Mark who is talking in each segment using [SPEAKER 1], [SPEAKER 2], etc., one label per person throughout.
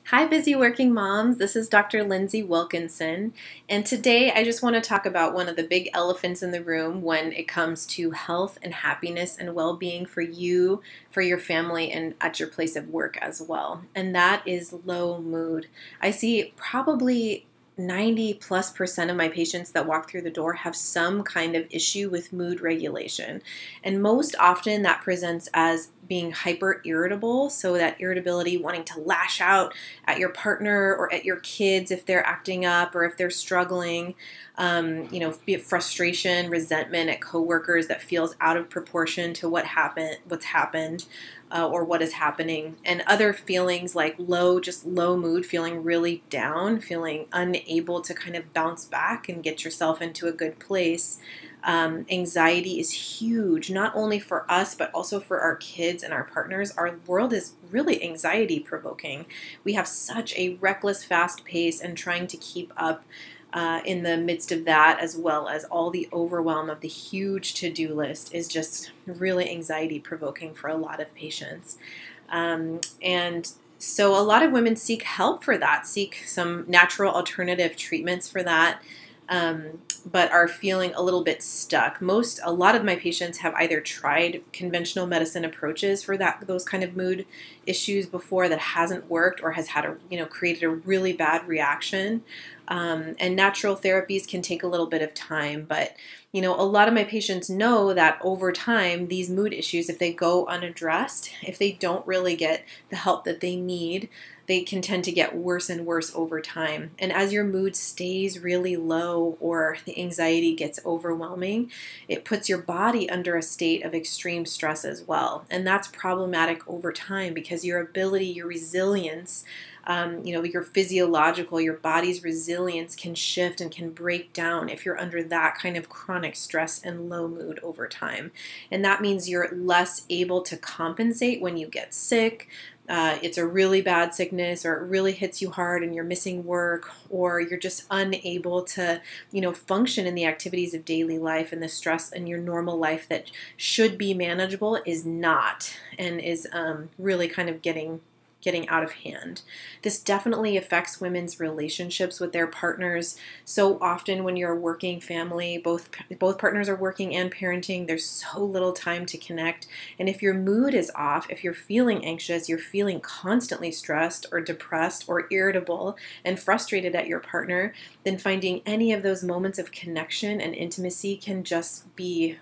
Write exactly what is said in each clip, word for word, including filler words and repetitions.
[SPEAKER 1] Hi, busy working moms. This is Doctor Lindsay Wilkinson, and today I just want to talk about one of the big elephants in the room when it comes to health and happiness and well-being for you, for your family, and at your place of work as well. And that is low mood. I see probably ninety plus percent of my patients that walk through the door have some kind of issue with mood regulation. And most often that presents as being hyper irritable, so that irritability, wanting to lash out at your partner or at your kids if they're acting up or if they're struggling, um, you know, be it frustration, resentment at coworkers that feels out of proportion to what happened, what's happened, uh, or what is happening, and other feelings like low, just low mood, feeling really down, feeling unable to kind of bounce back and get yourself into a good place. Um, anxiety is huge, not only for us, but also for our kids and our partners. Our world is really anxiety provoking. We have such a reckless, fast pace, and trying to keep up uh, in the midst of that, as well as all the overwhelm of the huge to-do list, is just really anxiety provoking for a lot of patients. Um, and so a lot of women seek help for that, seek some natural alternative treatments for that. Um, but are feeling a little bit stuck. Most, a lot of my patients have either tried conventional medicine approaches for that, those kind of mood issues before that hasn't worked, or has had a, you know, created a really bad reaction. Um, and natural therapies can take a little bit of time, but you know, a lot of my patients know that over time, these mood issues, if they go unaddressed, if they don't really get the help that they need, they can tend to get worse and worse over time. And as your mood stays really low or the anxiety gets overwhelming, it puts your body under a state of extreme stress as well. And that's problematic over time because your ability, your resilience, Um, you know, your physiological, your body's resilience can shift and can break down if you're under that kind of chronic stress and low mood over time. And that means you're less able to compensate when you get sick. Uh, it's a really bad sickness, or it really hits you hard and you're missing work, or you're just unable to, you know, function in the activities of daily life, and the stress in your normal life that should be manageable is not, and is um, really kind of getting getting out of hand. This definitely affects women's relationships with their partners. So often when you're a working family, both both partners are working and parenting, there's so little time to connect. And if your mood is off, if you're feeling anxious, you're feeling constantly stressed or depressed or irritable and frustrated at your partner, then finding any of those moments of connection and intimacy can just be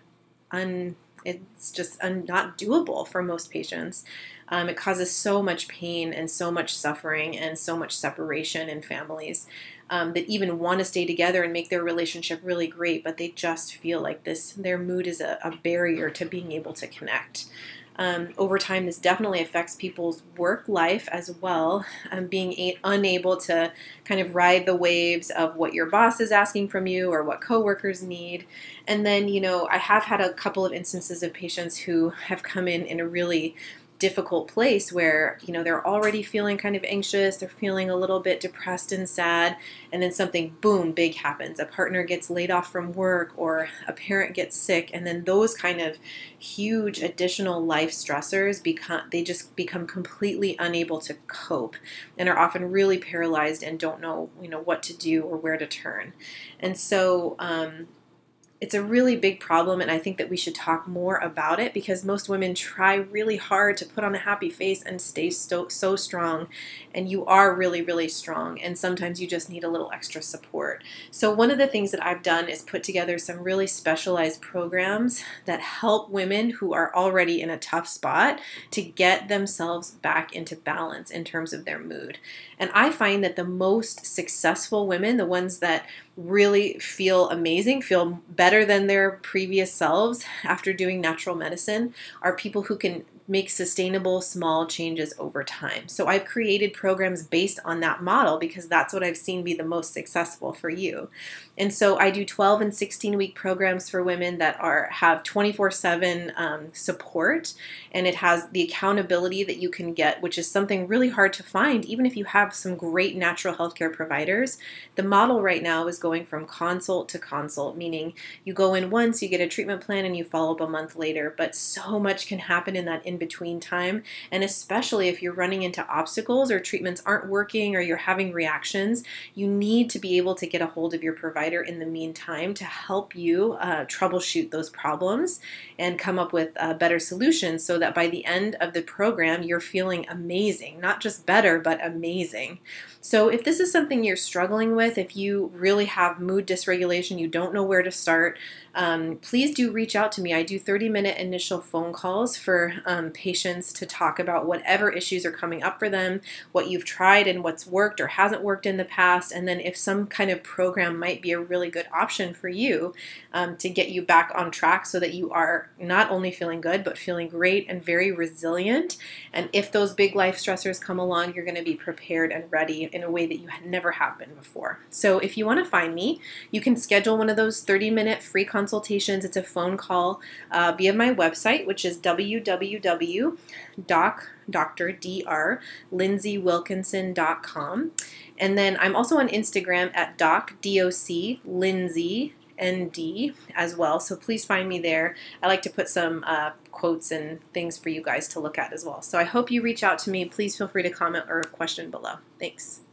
[SPEAKER 1] un it's just un, not doable for most patients. Um, it causes so much pain and so much suffering and so much separation in families um, that even want to stay together and make their relationship really great, but they just feel like this, their mood is a, a barrier to being able to connect. Um, over time, this definitely affects people's work life as well, um, being a- unable to kind of ride the waves of what your boss is asking from you or what coworkers need. And then, you know, I have had a couple of instances of patients who have come in in a really difficult place where, you know, they're already feeling kind of anxious, they're feeling a little bit depressed and sad, and then something, boom, big happens. A partner gets laid off from work, or a parent gets sick, and then those kind of huge additional life stressors become, they just become completely unable to cope and are often really paralyzed and don't know, you know, what to do or where to turn. And so, um, it's a really big problem, and I think that we should talk more about it because most women try really hard to put on a happy face and stay so, so strong, and you are really, really strong, and sometimes you just need a little extra support. So one of the things that I've done is put together some really specialized programs that help women who are already in a tough spot to get themselves back into balance in terms of their mood. And I find that the most successful women, the ones that really feel amazing, feel better than their previous selves after doing natural medicine, are people who can make sustainable small changes over time. So I've created programs based on that model because that's what I've seen be the most successful for you. And so I do twelve and sixteen week programs for women that are have twenty-four seven um, support, and it has the accountability that you can get, which is something really hard to find even if you have some great natural healthcare providers. The model right now is going from consult to consult, meaning you go in once, you get a treatment plan, and you follow up a month later, but so much can happen in that in between time. And especially if you're running into obstacles or treatments aren't working or you're having reactions, you need to be able to get a hold of your provider in the meantime to help you uh, troubleshoot those problems and come up with uh, better solutions so that by the end of the program, you're feeling amazing, not just better, but amazing. So if this is something you're struggling with, if you really have mood dysregulation, you don't know where to start, um, please do reach out to me. I do thirty minute initial phone calls for um, patients to talk about whatever issues are coming up for them, what you've tried and what's worked or hasn't worked in the past, and then if some kind of program might be a really good option for you um, to get you back on track so that you are not only feeling good, but feeling great and very resilient. And if those big life stressors come along, you're going to be prepared and ready in a way that you had never have been before. So if you want to find me, you can schedule one of those thirty minute free consultations. It's a phone call uh, via my website, which is w w w dot dr lindsay wilkinson dot com. And then I'm also on Instagram at doc, D O C, Lindsay, N D as well. So please find me there. I like to put some uh, quotes and things for you guys to look at as well. So I hope you reach out to me. Please feel free to comment or question below. Thanks.